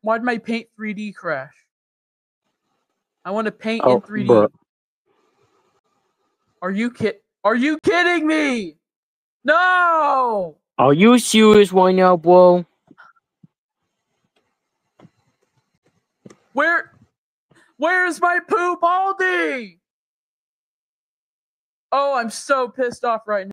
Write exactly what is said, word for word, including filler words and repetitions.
why'd my Paint three D crash? I want to paint oh, in three D. Bro. Are you kid? Are you kidding me? No! Are you serious right now, bro? Where? Where's my poo Baldi? Oh, I'm so pissed off right now.